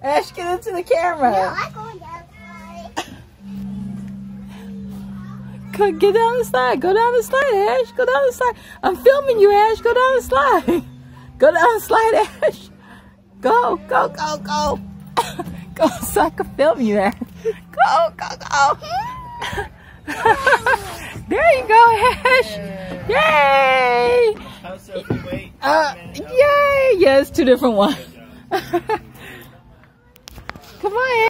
Ash, get into the camera. No, I'm going down the slide. Get down the slide. Go down the slide, Ash. Go down the slide. I'm filming you, Ash. Go down the slide. Go down the slide, Ash. Go, go, go, go. Go so I can film you, Ash. Go, go, go. There you go, Ash. Yay. How's Sophie? Wait. Yay. Yeah, it's two different ones. Come on, Ash.